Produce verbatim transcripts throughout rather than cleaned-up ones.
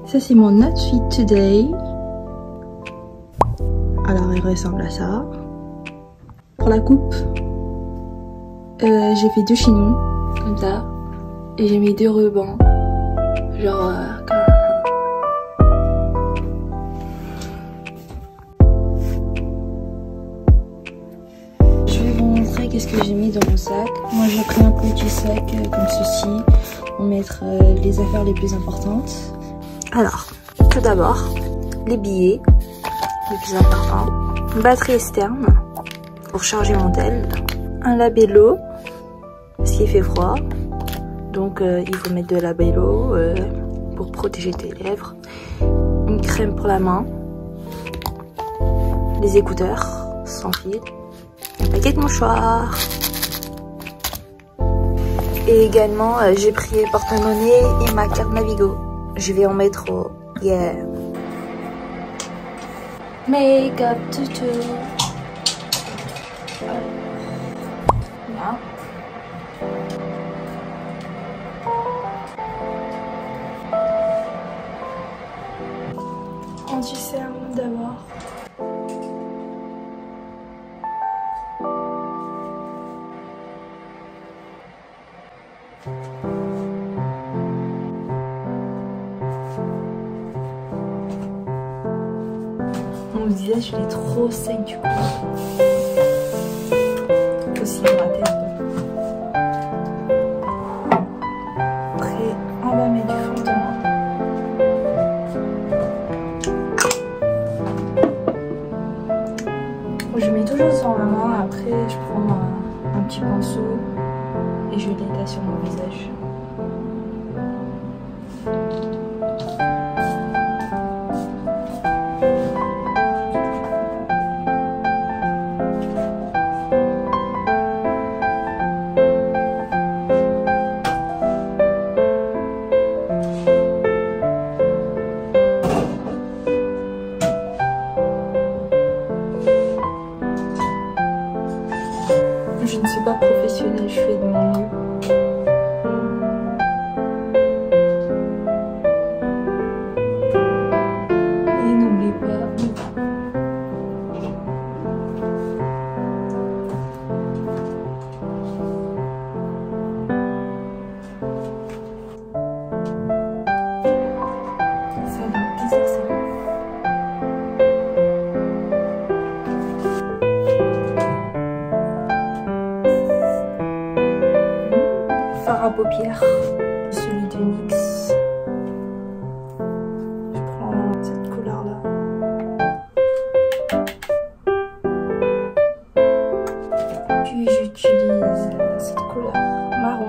Ça c'est mon outfit today. Alors il ressemble à ça. Pour la coupe, euh, j'ai fait deux chignons comme ça et j'ai mis deux rubans, genre euh, comme... Je vais vous montrer qu'est-ce que j'ai mis dans mon sac. Moi j'ai pris un petit sac euh, comme ceci pour mettre euh, les affaires les plus importantes. Alors, tout d'abord, les billets les plus importants, une batterie externe pour charger mon tel, un labello parce qu'il fait froid, donc euh, il faut mettre de labello euh, pour protéger tes lèvres, une crème pour la main, des écouteurs sans fil, un paquet de mouchoirs et également euh, j'ai pris porte-monnaie et ma carte Navigo. Je vais en mettre au yeah. Make-up tutu. Là. Anti-cerne d'abord. Mon visage il est trop sec du coup. Aussi hydraté un peu. Après on va mettre du fond de teint. Je mets toujours sur ma main, après je prends un, un petit pinceau et je l'étale sur mon visage. Je ne suis pas professionnelle, je fais de mon mieux. Et n'oublie pas. Ça va bizarre ça. Fard à paupières, celui de N Y X. Je prends cette couleur là. Puis j'utilise cette couleur marron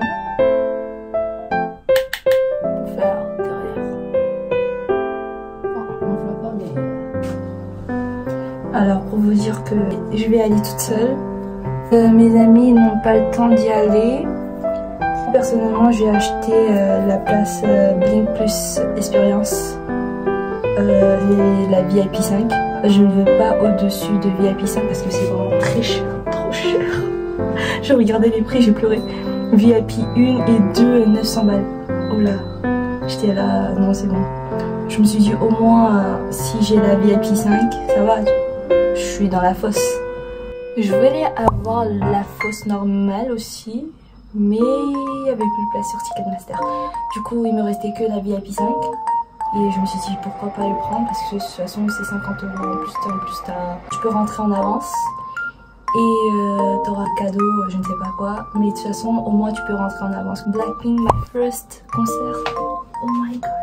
pour faire derrière. Bon, on ne voit pas mais... Alors pour vous dire que je vais aller toute seule. Euh, mes amis n'ont pas le temps d'y aller. Personnellement, j'ai acheté euh, la place euh, Blink Plus Experience, euh, et la V I P cinq. Je ne veux pas au-dessus de V I P cinq parce que c'est vraiment très cher, trop cher. J'ai regardé les prix, j'ai pleuré. V I P un et deux, neuf cents balles. Oh là, j'étais là, non c'est bon. Je me suis dit au moins, euh, si j'ai la V I P cinq, ça va, je suis dans la fosse. Je voulais avoir la fosse normale aussi. Mais il n'y avait plus de place sur Ticketmaster. Du coup, il me restait que la V I P cinq. Et je me suis dit pourquoi pas le prendre parce que de toute façon c'est cinquante euros. En plus, en plus tu peux rentrer en avance. Et euh, t'auras cadeau, je ne sais pas quoi. Mais de toute façon, au moins tu peux rentrer en avance. Blackpink, my first concert. Oh my god.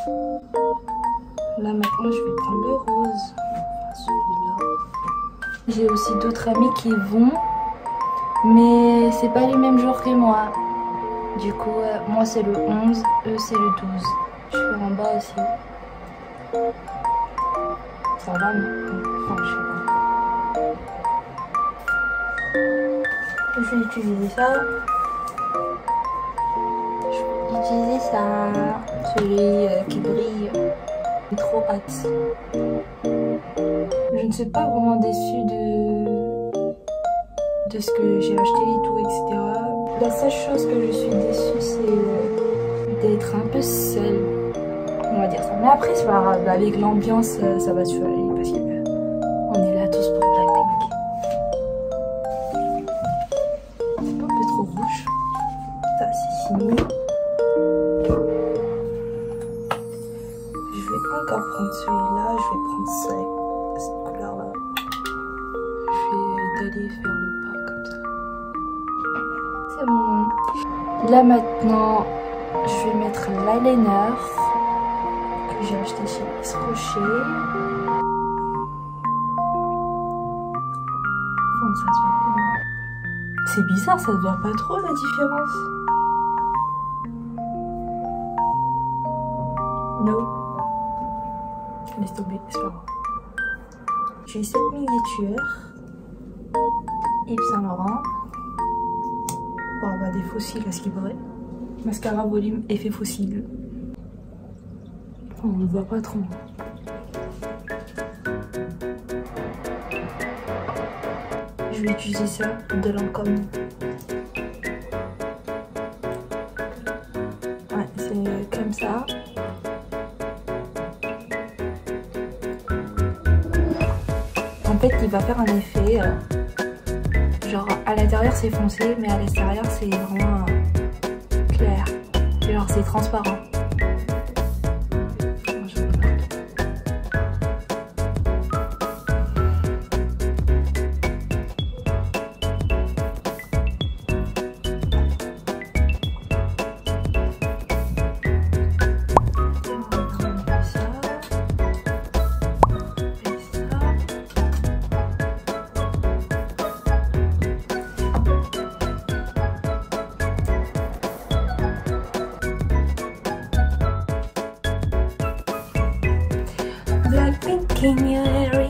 Là maintenant, je vais prendre le rose. Enfin, celui-là. J'ai aussi d'autres amis qui vont. Mais c'est pas les mêmes jours que moi. Du coup, euh, moi c'est le onze, eux c'est le douze. Je fais en bas aussi. Ça va, mais enfin, je sais pas. Je vais utiliser ça. Je vais utiliser ça. Celui euh, qui brille. J'ai trop hâte. Je ne suis pas vraiment déçue de... de ce que j'ai acheté et tout, et cetera. La seule chose que je suis déçue, c'est d'être un peu seule. On va dire ça. Mais après, c'est pas grave. Avec l'ambiance, ça va se faire parce que on est là tous pour Blackpink. C'est pas un peu trop rouge. Ça, c'est fini. Je vais encore prendre celui-là. Je vais prendre ça, cette couleur-là. Je vais d'aller faire le pas comme ça. C'est bon. Là maintenant, je vais mettre l'eyeliner que j'ai acheté chez Miss Rocher. Bon, ça se voit pas. C'est bizarre, ça se voit pas trop la différence. Non. Laisse tomber, c'est pas grave. J'ai cette miniature. Yves Saint Laurent. Bon, bah des fossiles à ce qui paraît. Mascara volume effet fossile. On ne voit pas trop. Je vais utiliser ça de Lancôme. Ouais, c'est comme ça. En fait, il va faire un effet. Euh, genre, à l'intérieur c'est foncé, mais à l'extérieur c'est vraiment euh, clair. Genre, c'est transparent. Blackpink in your area.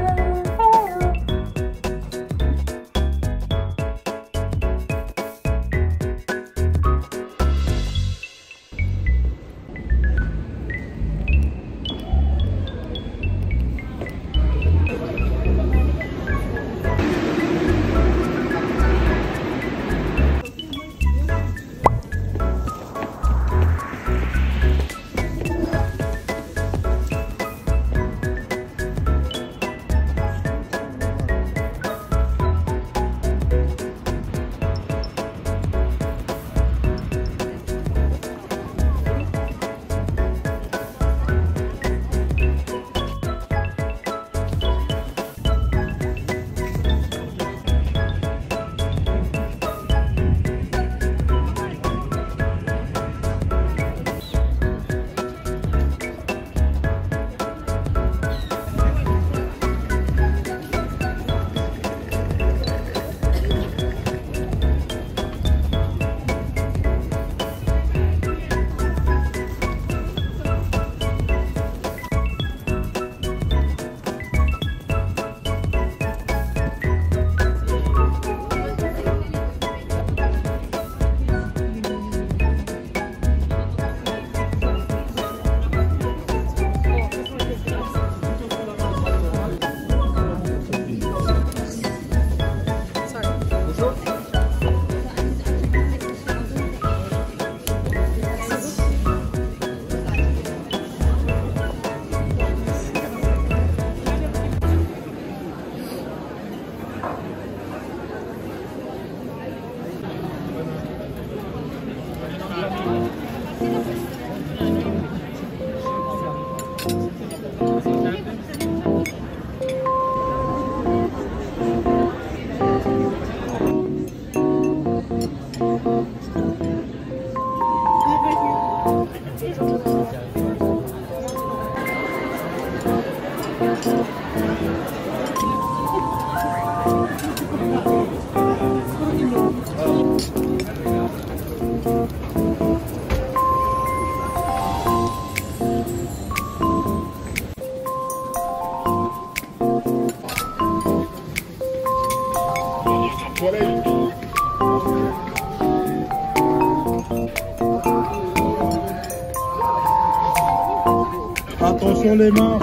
Attention les marches.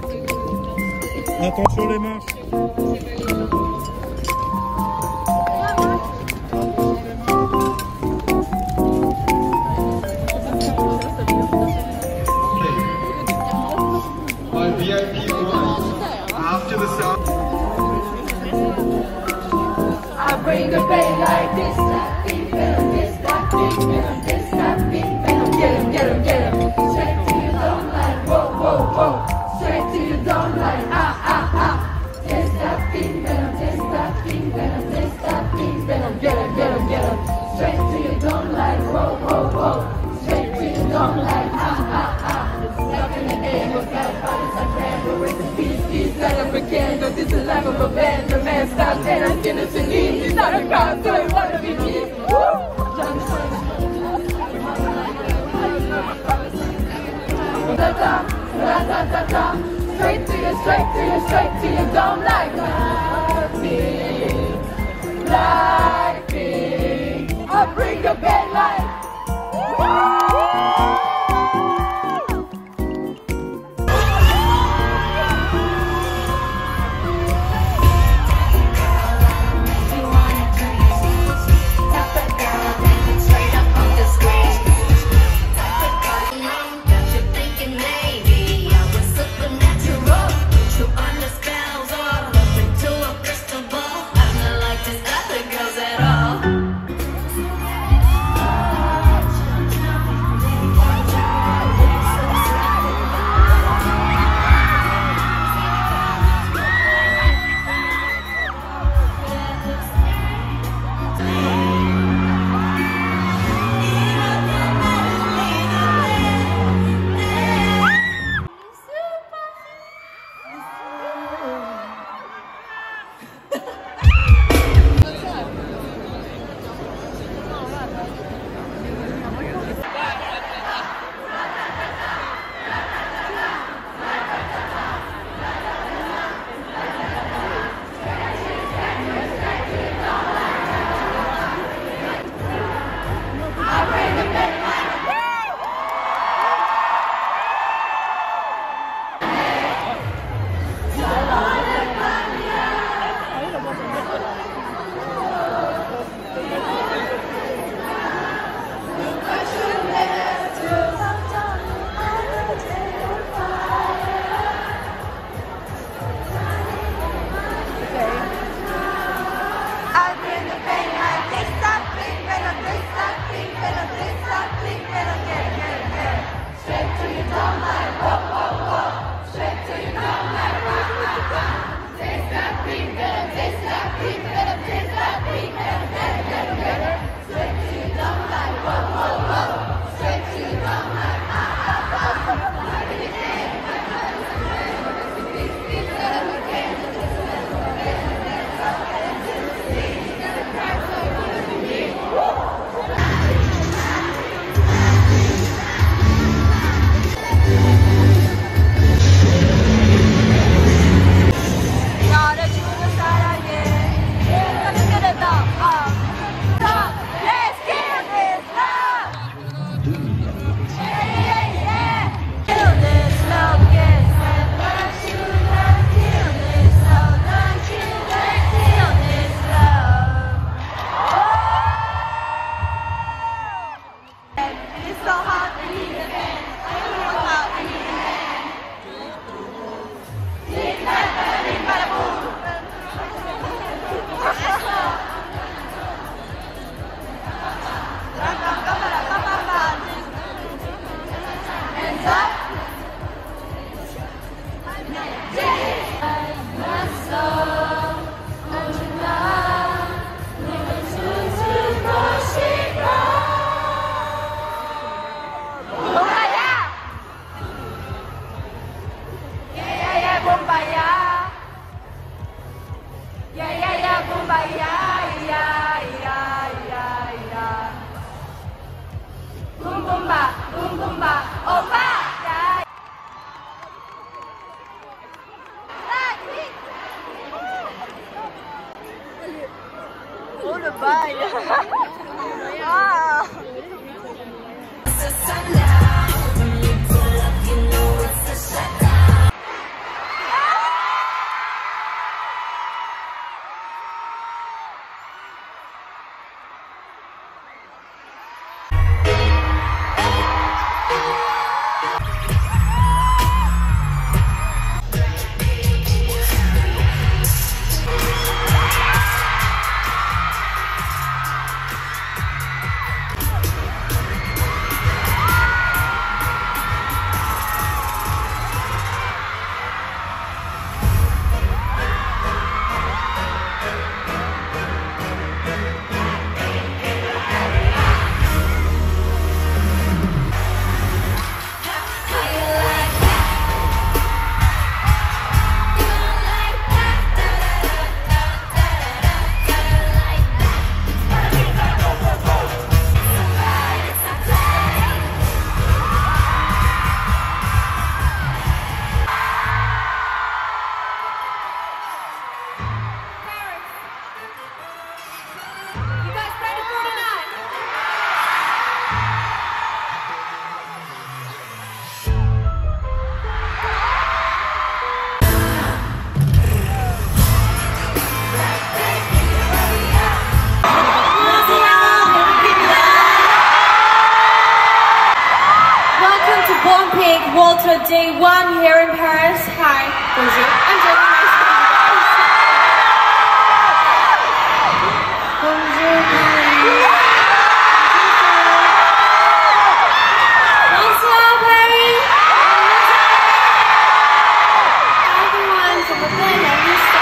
Attention les marches. bring the pain like this, that pink venom, this, that pink venom, this, that pink venom. Get him, get him, get him. Straight to your dome line, whoa, whoa, whoa. Straight to your dome line, ah, ah, ah. This, that pink venom, this, that pink venom, this, that pink venom. Get him, get him, get him. Straight to your dome line, whoa, whoa, whoa. Straight to your dome line, ah, ah, ah. Stuck in the air, was got bodies like random. Rest in peace, peace, light up a candle. This is life of a band. The man stopped and I'm skinning to leave. He's not a cop, so he wanna be me. Da da da da da da. Straight to you, straight to you, straight to you. Don't like me, like me. I'll bring your bed light. Cause Born Pig Walter Day one here in Paris. Hi, bonjour. I'm Jenny. Bonjour, bonsoir, Paris. Everyone from the plane and you start.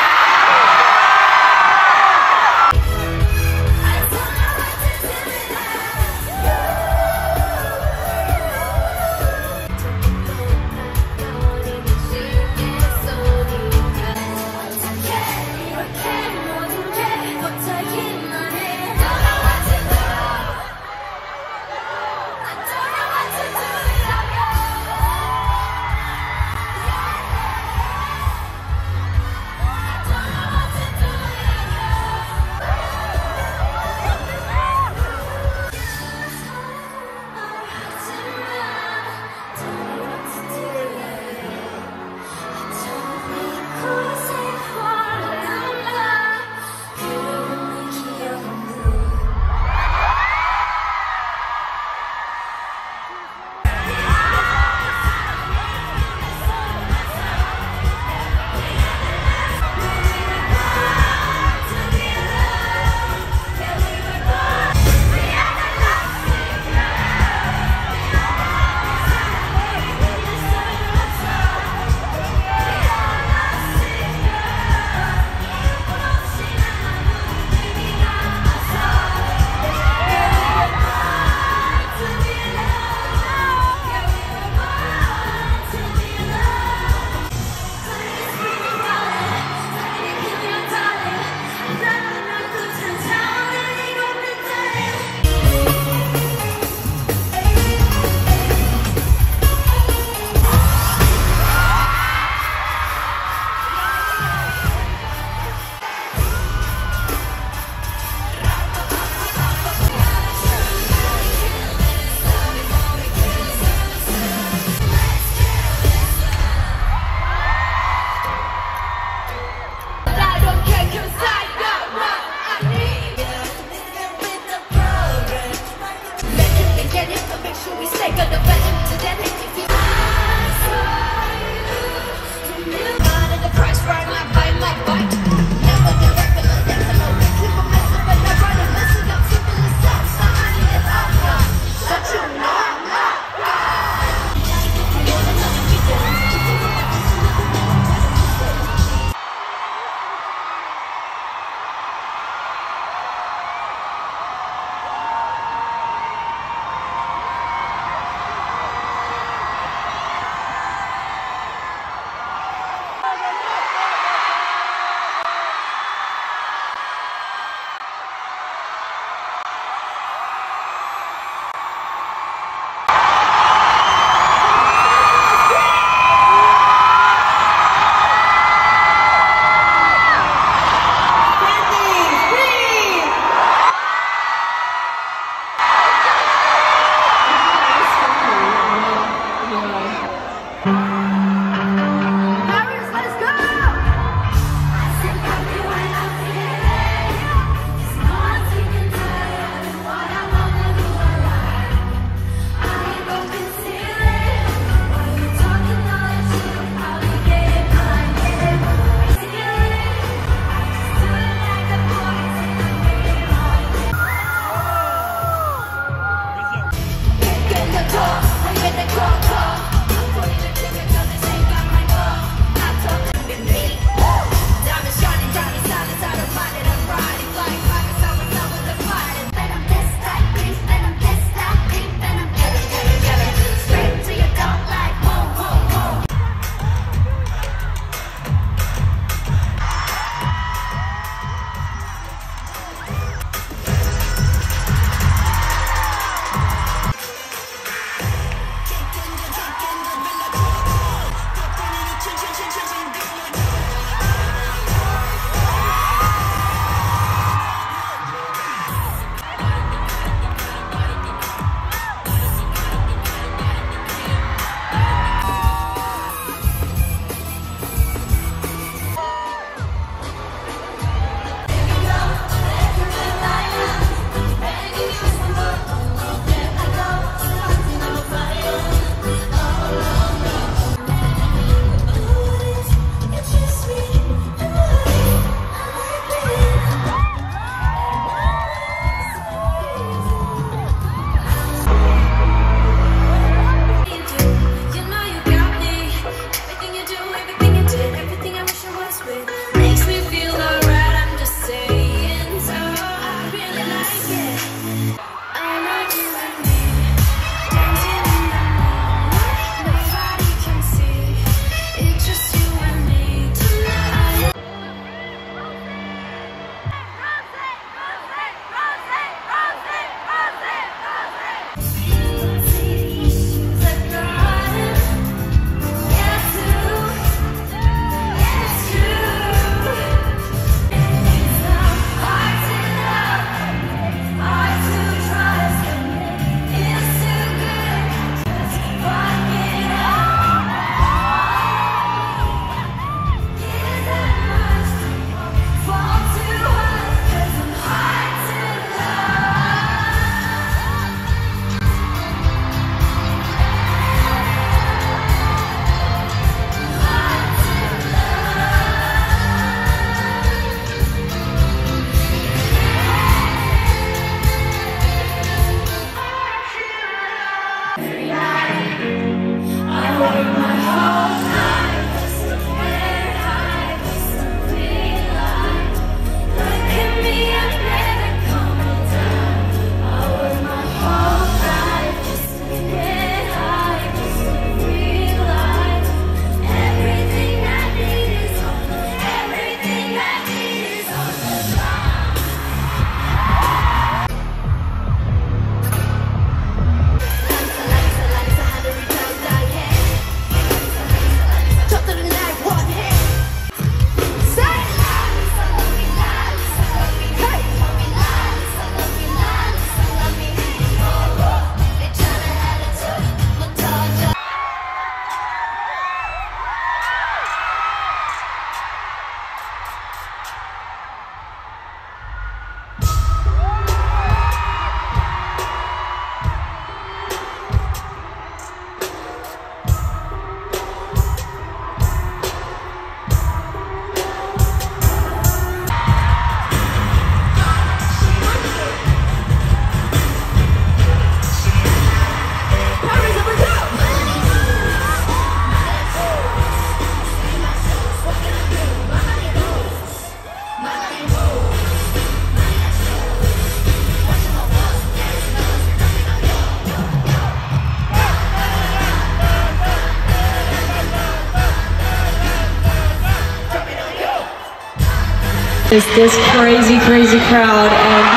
It's this crazy, crazy crowd, and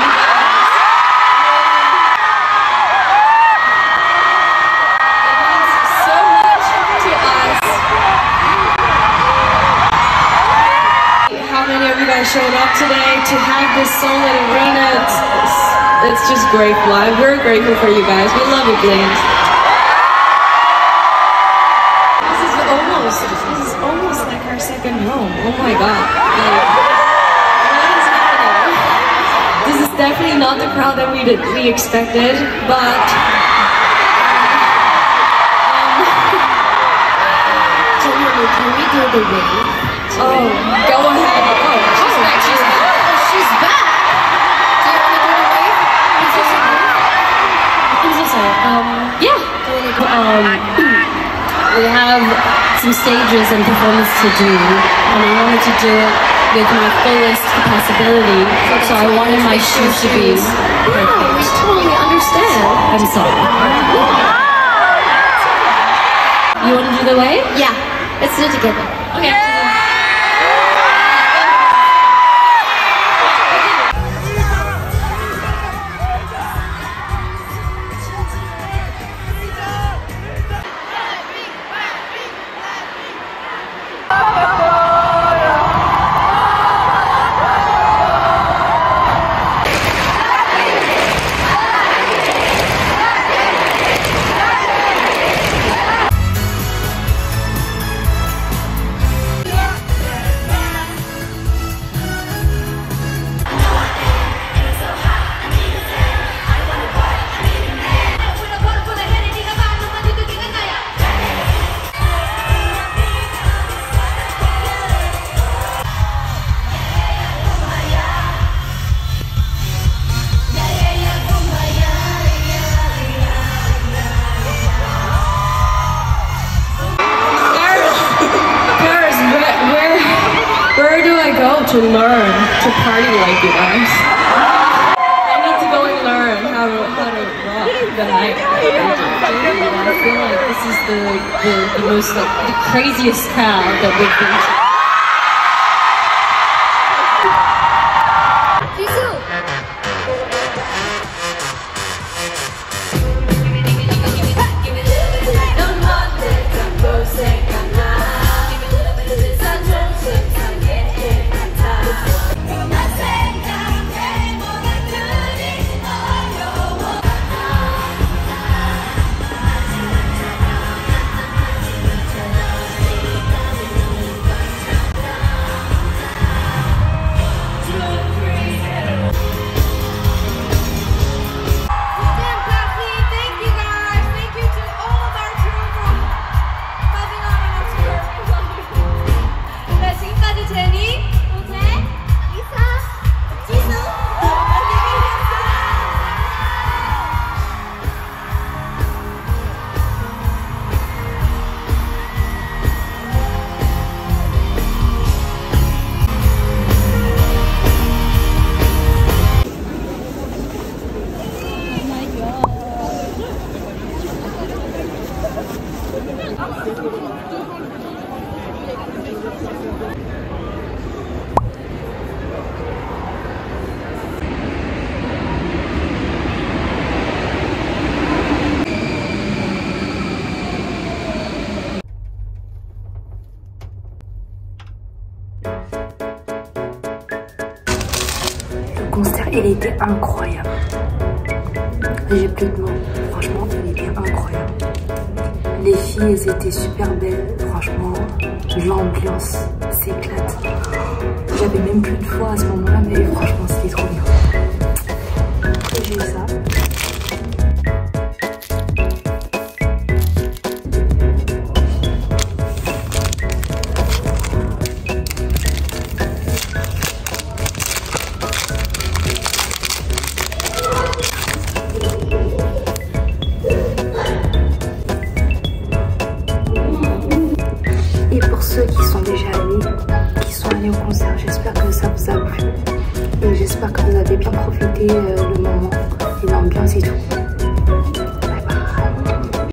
it means so much to us. How many of you guys showed up today to have this solid arena? It's, it's, it's just grateful. We're grateful for you guys. We love you, Blink. This is almost, this is almost like our second home. Oh my God. Like, definitely not the crowd that we did, we expected, but um, can we do the wave? Oh, go ahead. Oh, she's back. She's back. Oh, she's back. Do you want to do the wave? I'm so sorry. I'm so sorry. Um, yeah. Um, we have some stages and performance to do, and we wanted to do it with my fullest possibility, so I wanted my shoes to be perfect. Yeah, we totally understand. I'm sorry. You want to do the wave? Yeah, let's do it together. Okay. To learn to party like you guys. I need to go and learn how to how to rock the night. I feel like this is the the, the most like the craziest crowd that we've been to. Le concert, il était incroyable. J'ai plus de mots. Franchement, il était incroyable. Les filles, elles étaient super belles. Franchement, l'ambiance s'éclate. J'avais même plus de voix à ce moment-là, mais franchement, c'était trop bien. Après, j'ai eu ça. Et pour ceux qui sont déjà allés, qui sont allés au concert, j'espère que ça vous a plu. Et j'espère que vous avez bien profité euh, le moment et l'ambiance et tout.